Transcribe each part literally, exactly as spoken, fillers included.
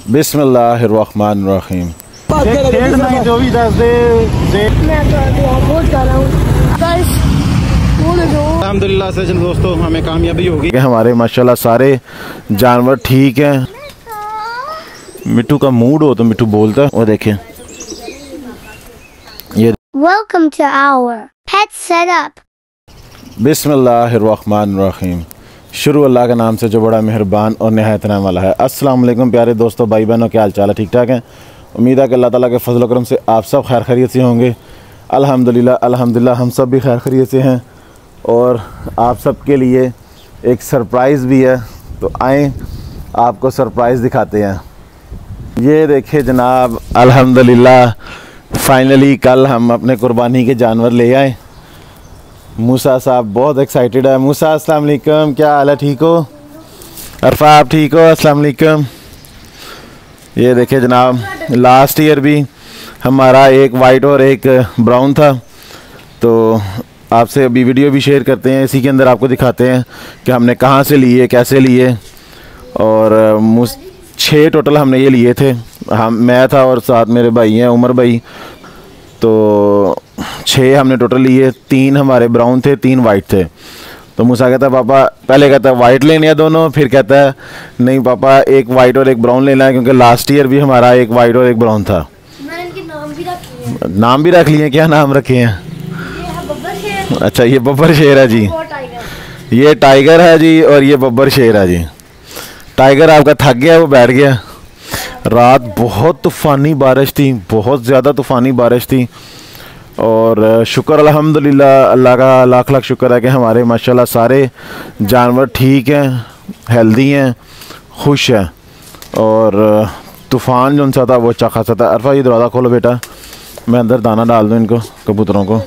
बिस्मिल्लाहिर्रहमानिर्रहीम। अल्हम्दुलिल्लाह से दोस्तों हमें कामयाबी होगी। हमारे माशाल्लाह सारे जानवर ठीक हैं। मिट्टू का मूड हो तो मिट्टू बोलता है। और देखें ये welcome to our pet setup. बिस्मिल्लाहिर्रहमानिर्रहीम। शुरू अल्लाह के नाम से जो बड़ा मेहरबान और निहायत रहम वाला है। अस्सलाम वालेकुम प्यारे दोस्तों, भाई बहनों, क्या हाल चाल है? ठीक ठाक हैं? उम्मीद है कि अल्लाह ताला के फजल करम से आप सब खैर खैरियत से होंगे। अल्हम्दुलिल्लाह अल्हम्दुलिल्लाह हम सब भी खैर खैरियत से हैं और आप सब के लिए एक सरप्राइज़ भी है। तो आएँ आपको सरप्राइज़ दिखाते हैं। ये देखिए जनाब, अल्हम्दुलिल्लाह फाइनली कल हम अपने कुर्बानी के जानवर ले आए। मूसा साहब बहुत एक्साइटेड है। मूसा अस्सलाम वालेकुम, क्या हाल है? ठीक हो? अरफा आप ठीक हो? अस्सलाम वालेकुम। ये देखिए जनाब, लास्ट ईयर भी हमारा एक वाइट और एक ब्राउन था। तो आपसे अभी वीडियो भी शेयर करते हैं, इसी के अंदर आपको दिखाते हैं कि हमने कहाँ से लिए, कैसे लिए। और छः टोटल हमने ये लिए थे। हम मैं था और साथ मेरे भाई हैं उमर भाई। तो छः हमने टोटल लिए। तीन हमारे ब्राउन थे, तीन वाइट थे। तो मूसा कहता है पापा, पहले कहता है वाइट लेने हैं दोनों, फिर कहता है नहीं पापा एक वाइट और एक ब्राउन लेना है, क्योंकि लास्ट ईयर भी हमारा एक वाइट और एक ब्राउन था। मैंने इनके नाम भी रखे हैं। नाम भी रख लिए? क्या नाम रखे हैं? ये बब्बर शेर। अच्छा, ये बब्बर शेर है जी। ये टाइगर है जी और ये बब्बर शेर है जी। टाइगर आपका थक गया, वो बैठ गया। रात बहुत तूफ़ानी बारिश थी, बहुत ज़्यादा तूफ़ानी बारिश थी। और शुक्र अल्हम्दुलिल्लाह, अल्लाह का लाख लाख शुक्र है कि हमारे माशाल्लाह सारे जानवर ठीक हैं, हेल्दी हैं, खुश हैं। और तूफ़ान जो सा था वो अच्छा खासा था। अरफा ये दरवाज़ा खोलो बेटा, मैं अंदर दाना डाल दूँ इनको, कबूतरों को।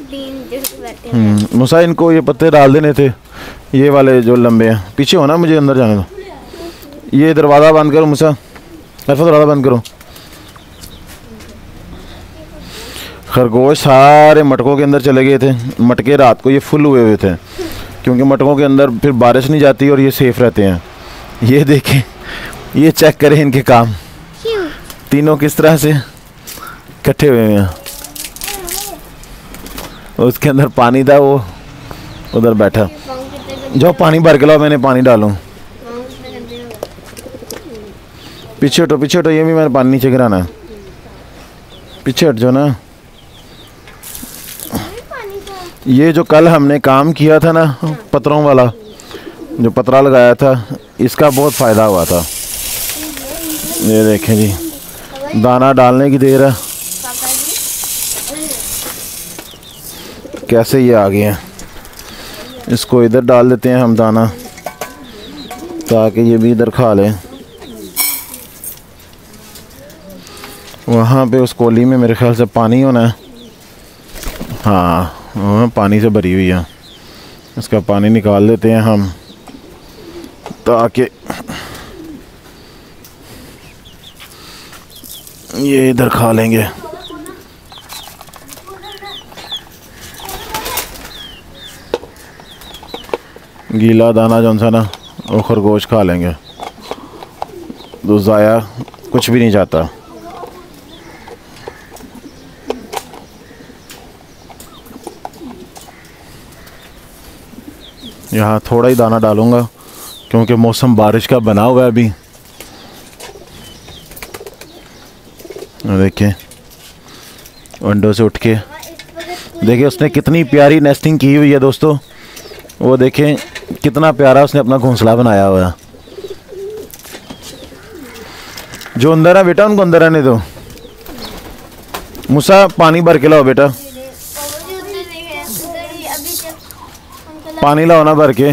मूसा इनको ये पत्ते डाल देने थे, ये वाले जो लंबे हैं। पीछे हो ना, मुझे अंदर जाने दो। ये दरवाज़ा बंद करो मूसा, अरफा दरवाज़ा बंद करो। खरगोश सारे मटकों के अंदर चले गए थे। मटके रात को ये फुल हुए हुए थे, क्योंकि मटकों के अंदर फिर बारिश नहीं जाती और ये सेफ़ रहते हैं। ये देखें, ये चेक करें इनके काम, तीनों किस तरह से इकट्ठे हुए हैं। उसके अंदर पानी था, वो उधर बैठा। जाओ पानी भर के लाओ, मैंने पानी डालूं। पीछे हटो, पीछे हटो, ये भी मैंने पानी नीचे गिराना है। पीछे हट जाओ ना। ये जो कल हमने काम किया था ना, पत्रों वाला जो पतरा लगाया था, इसका बहुत फ़ायदा हुआ था। ये देखें जी, दाना डालने की देर है। कैसे ये आ गए हैं। इसको इधर डाल देते हैं हम दाना, ताकि ये भी इधर खा लें। वहाँ पे उस कोली में मेरे ख्याल से पानी होना है। हाँ, हाँ पानी से भरी हुई है। इसका पानी निकाल देते हैं हम, ताकि ये इधर खा लेंगे। गीला दाना जो सा ना, वो खरगोश खा लेंगे, तो ज़ाया कुछ भी नहीं जाता। यहाँ थोड़ा ही दाना डालूँगा, क्योंकि मौसम बारिश का बना हुआ है अभी। देखिए विंडो से उठ के देखिए उसने कितनी प्यारी नेस्टिंग की हुई है दोस्तों। वो देखें कितना प्यारा उसने अपना घोंसला बनाया हुआ है। जो अंदर है बेटा, उनको अंदर आने दो। मूसा पानी भर के लाओ बेटा, पानी लाओ ना भर के।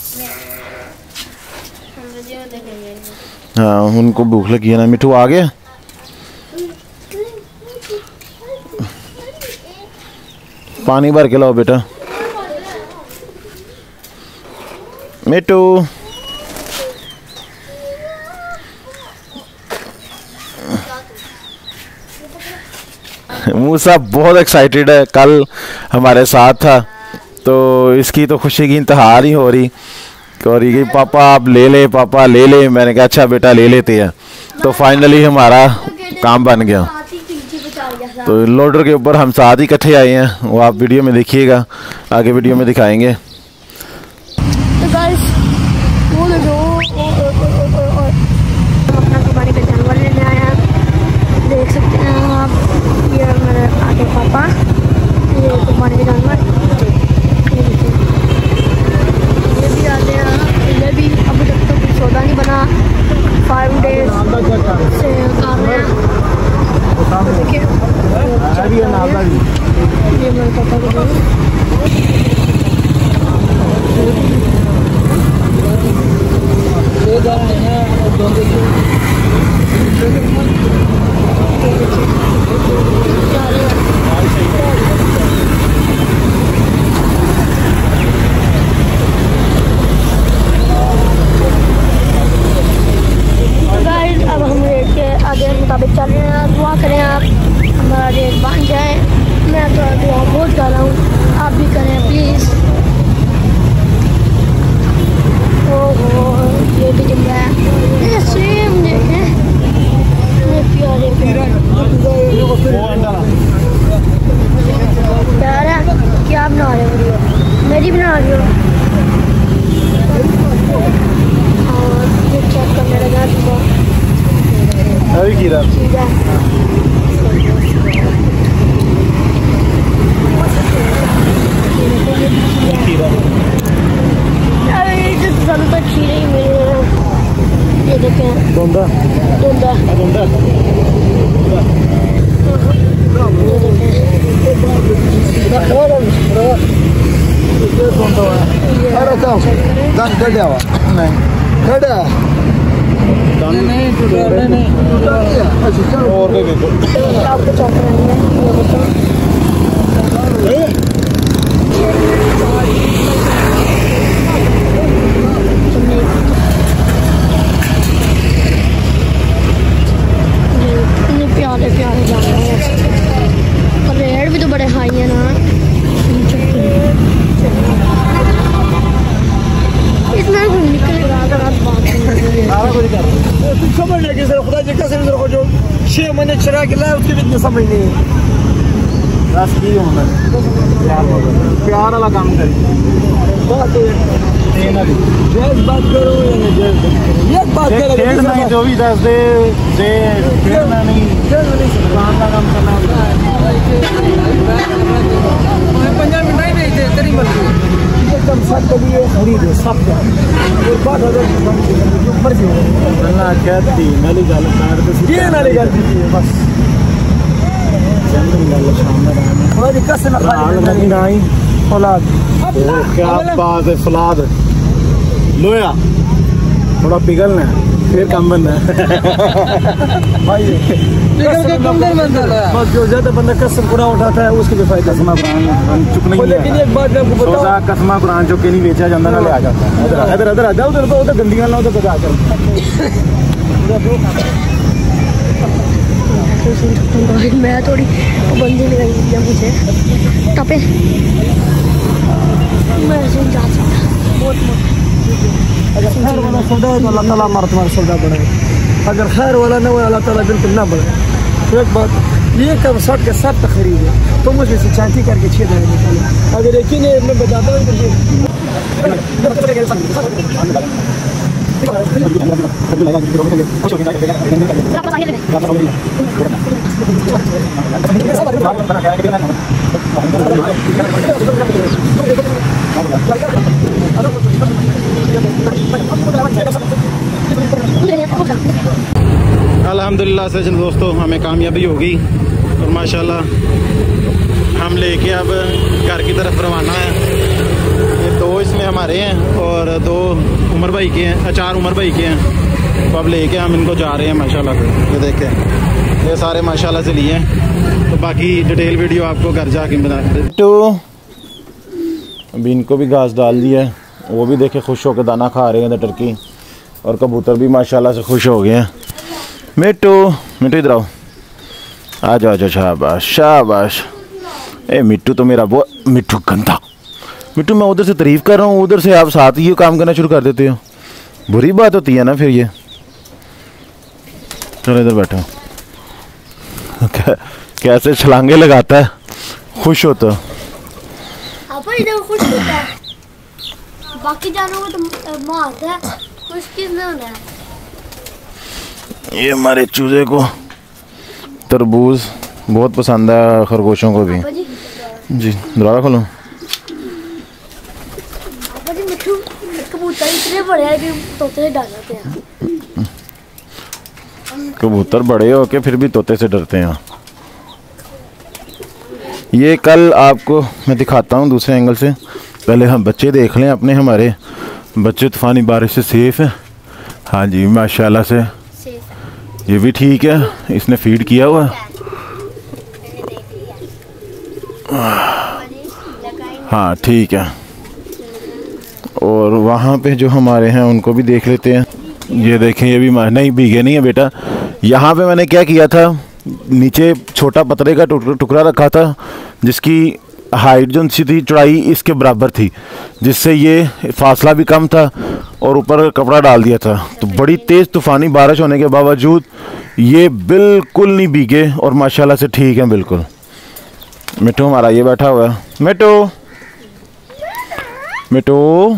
हाँ, उनको भूख लगी है ना। मिठू आ गया? पानी भर के लाओ बेटा। मिठू मूसा बहुत एक्साइटेड है, कल हमारे साथ था, तो इसकी तो खुशी की इंतहा नहीं हो रही। और ये पापा आप ले ले, पापा ले ले। मैंने कहा अच्छा बेटा ले लेते हैं। तो फाइनली हमारा काम बन गया। तो लोडर के ऊपर हम साथ ही इकट्ठे आए हैं, वो आप वीडियो में देखिएगा, आगे वीडियो में दिखाएंगे। तो गाइस वो जो अपना कुर्बानी का जानवर लेने आया है, देख सकते हैं आप, ये मेरे आगे पापा, ये कुर्बानी के जानवर, ये भी आते हैं, ये भी अभी तक तो कुछ सौदा नहीं बना, फाइव डेज से काम है। देखिए ये मेरे पापा को अब हम रेट के आगे मुताबिक चल रहे हैं। दुआ करें आप हमारा रेट बन जाए, मैं तो दुआ बहुत कर रहा हूँ, आप भी करें प्लीज़। ओहो ये भी दिख रहा है, ये सेम देखें, ये प्यारे प्यारे प्यार है। क्या बना रहे हो वीडियो? मेरी बना रही हो? और ये चेक करने लगा सुबह अभी कीरा ठीक है। अरे जो ज़्यादा खीरे ही मिले हैं, ये देखें दोंदा दोंदा दोंदा प्यारे प्यारे जानवर हैं, और रेट भी तो बड़े हाई है ना। इतना निकलेगा अगर आप बात समझ लेके सर खुदा जी कसम सर को जो छह महीने चरा के लाए उसके भी इतने समझ नहीं है। बस की होना प्यार वाला काम करिए, बात है जैस बात करो या ये बात करो खेलना है जो भी दस दे जे खेलना नहीं काम का काम करना पंजाब में नहीं भेजते तेरी मर्जी एकदम सब के लिए खरीद है सब का और बात अगर जो मर्जी हो अल्लाह कहती नाली गल कर दे ये नाली गल की बस चंद गल सामने रहना खुदा जी कसम हाल नहीं नहीं औलाद क्या बात है फलाद लोया थोड़ा पिघलना है फिर काम बनना है भाई पिघल के कम नहीं बनता बस जो ज्यादा बंदा कसम कुरान उठाता है उसके भी फायदा कसमा कुरान चुप नहीं है। लेकिन एक बात मैं आपको बताऊं सोचा कसमा कुरान चुप के नहीं बेचा जाता ना ले आ जाता है। इधर इधर आ जाओ, उधर तो उधर गंदियां ना उधर आ जाओ। मैं थोड़ी बंदी लगाई दिया मुझे टपे, मैं ऐसे ही जा सकता बहुत मोटा। अगर खैर वाला सौदा है तो अल्लाह ताला हमारा तुम्हारा सौदा बढ़ाए, अगर खैर वाला न हो अल्लाह ताला बिल्कुल ना बढ़ाए। तो एक बात ये कब शर्ट के साथ खरीद है तो मुझे से चांदी करके छः हज़ार निकाले, अगर यकीन है मैं बताता हूँ अल्हम्दुलिल्लाह से दोस्तों हमें कामयाबी होगी और माशाल्लाह हम लेके अब घर की तरफ रवाना है। ये दो इसमें हमारे हैं और दो उमर भाई के हैं, चार उमर भाई के हैं। तो अब लेके हम इनको जा रहे हैं माशाल्लाह से। ये देखें ये सारे माशाल्लाह से लिए हैं, तो बाकी डिटेल वीडियो आपको घर जाके बता दें। तो अभी इनको भी घास डाल दिया है, वो भी देखे खुश होकर दाना खा रहे हैं टर्की, और कबूतर भी माशाल्लाह से खुश हो गए हैं। मिट्टू मिट्टू इधर आओ, आ जाओ आ जाओ, शाबाश शाबाश। ए मिट्टू तो मेरा वो मिट्टू गंदा मिट्टू, मैं उधर से तारीफ कर रहा हूँ, उधर से आप साथ ही काम करना शुरू कर देते हो, बुरी बात होती है ना फिर ये। चलो इधर बैठो। कैसे छलांगे लगाता है, खुश होता है। इधर खुश होता है, बाकी जानवरों को तो मारता है, खुश किसने होना है? ये हमारे चूजे को तरबूज बहुत पसंद है, खरगोशों को भी। जी, जी दरवाजा खोलो। कबूतर इतने बड़े हैं कि तोते से डर जाते हैं। कबूतर बड़े होके फिर भी तोते से डरते हैं। ये कल आपको मैं दिखाता हूँ दूसरे एंगल से। पहले हम बच्चे देख लें अपने। हमारे बच्चे तूफ़ानी बारिश से सेफ हैं। हाँ जी माशाल्लाह से। ये भी ठीक है, इसने फीड किया हुआ। हाँ ठीक है। और वहाँ पे जो हमारे हैं उनको भी देख लेते हैं। ये देखें, ये भी नहीं भीगे नहीं है बेटा। यहाँ पे मैंने क्या किया था, नीचे छोटा पतरे का टुकड़ा रखा था जिसकी हाइट जो सी थी, चौड़ाई इसके बराबर थी, जिससे ये फासला भी कम था, और ऊपर कपड़ा डाल दिया था। तो बड़ी तेज़ तूफ़ानी बारिश होने के बावजूद ये बिल्कुल नहीं भीगे और माशाल्लाह से ठीक है बिल्कुल। मिट्टू हमारा ये बैठा हुआ है। मिट्टू मिट्टू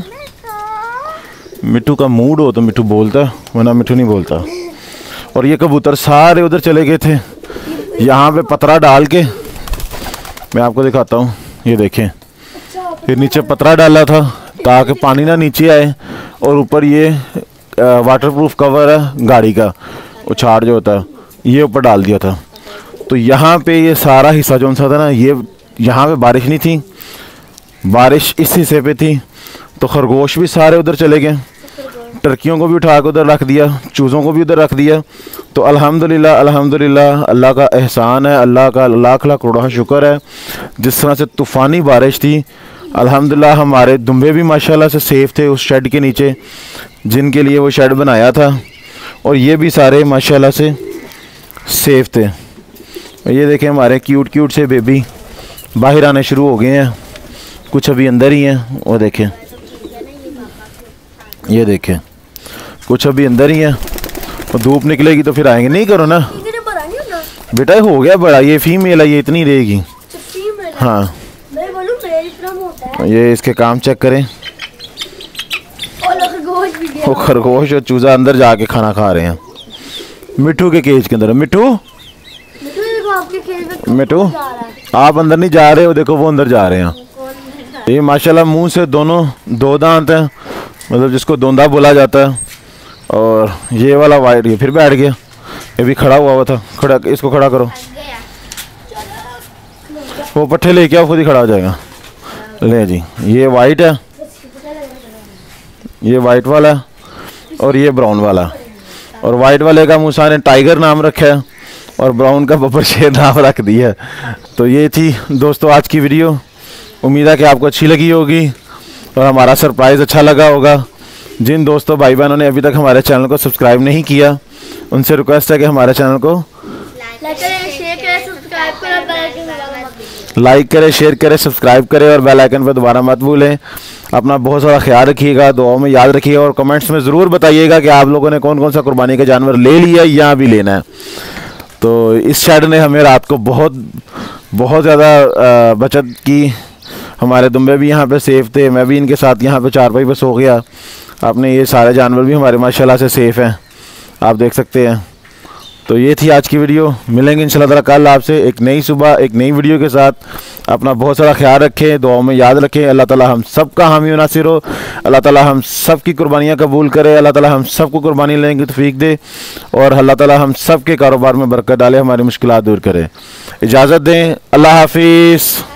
मिट्टू का मूड हो तो मिट्टू बोलता, वरना मिट्टू नहीं बोलता। और ये कबूतर सारे उधर चले गए थे। यहाँ पे पतरा डाल के मैं आपको दिखाता हूँ। ये देखें, फिर नीचे पतरा डाला था ताकि पानी ना नीचे आए, और ऊपर ये वाटरप्रूफ कवर है गाड़ी का, उछाड़ जो होता है, ये ऊपर डाल दिया था। तो यहाँ पे ये सारा हिस्सा जो सा था ना, ये यहाँ पे बारिश नहीं थी, बारिश इस हिस्से पे थी। तो खरगोश भी सारे उधर चले गए, टर्कियों को भी उठा के उधर रख दिया, चूज़ों को भी उधर रख दिया। तो अल्हम्दुलिल्लाह अल्हम्दुलिल्लाह अल्लाह का एहसान है, अल्लाह का लाख लाख करोड़ शुक्र है। जिस तरह से तूफ़ानी बारिश थी, अल्हम्दुलिल्लाह हमारे दुम्बे भी माशाल्लाह से सेफ़ थे उस शेड के नीचे जिनके लिए वो शेड बनाया था, और ये भी सारे माशाल्लाह से सेफ़ थे। ये देखें, हमारे क्यूट क्यूट से बेबी बाहर आने शुरू हो गए हैं, कुछ अभी अंदर ही हैं। वो देखें, ये देखें, कुछ अभी अंदर ही हैं, और धूप निकलेगी तो फिर आएंगे। नहीं करो ना बेटा, हो गया बड़ा, ये फीमेल है, ये इतनी रहेगी। हाँ, ये इसके काम चेक करें। वो खरगोश और चूजा अंदर जाके खाना खा रहे हैं मिट्टू के केज के अंदर। मिट्टू मिट्टू आप अंदर नहीं जा रहे हो, देखो वो अंदर जा रहे हैं। ये माशाल्लाह मुंह से दोनों दो दांत हैं, मतलब जिसको दोंदा बोला जाता है। और ये वाला वाइट, ये फिर बैठ गया, ये भी खड़ा हुआ हुआ था। खड़ा, इसको खड़ा करो, वो पट्टे लेके आओ, खुद ही खड़ा हो जाएगा। ले जी, ये वाइट है, ये वाइट वाला है, और ये ब्राउन वाला। और वाइट वाले का मूसा ने टाइगर नाम रखा है, और ब्राउन का बब्बर शेर नाम रख दिया। तो ये थी दोस्तों आज की वीडियो। उम्मीद है कि आपको अच्छी लगी होगी और हमारा सरप्राइज़ अच्छा लगा होगा। जिन दोस्तों भाई बहनों ने अभी तक हमारे चैनल को सब्सक्राइब नहीं किया, उनसे रिक्वेस्ट है कि हमारे चैनल को लाइक करें, शेयर करें, सब्सक्राइब करें और बेल आइकन पर दोबारा मत भूलें। अपना बहुत सारा ख्याल रखिएगा, दुआओं में याद रखिएगा, और कमेंट्स में ज़रूर बताइएगा कि आप लोगों ने कौन कौन सा कुर्बानी का जानवर ले लिया या अभी लेना है। तो इस शेड ने हमें रात को बहुत बहुत ज़्यादा बचत की। हमारे दुम्बे भी यहाँ पे सेफ़ थे, मैं भी इनके साथ यहाँ पे चारपाई पे सो गया। आपने ये सारे जानवर भी हमारे माशाल्लाह से सेफ़ हैं, आप देख सकते हैं। तो ये थी आज की वीडियो। मिलेंगे इंशाल्लाह ताला कल आपसे एक नई सुबह एक नई वीडियो के साथ। अपना बहुत सारा ख्याल रखें, दुआओं में याद रखें। अल्लाह ताला हम सब का हामी व नासिर हो। अल्लाह ताला हम सब की कुर्बानियाँ कबूल करे। अल्लाह ताला हम सब को कुर्बानी लेने की तौफीक दे, और अल्लाह ताला हम सब के कारोबार में बरकत डाले, हमारी मुश्किलात दूर करे। इजाज़त दें, अल्लाह हाफिज़।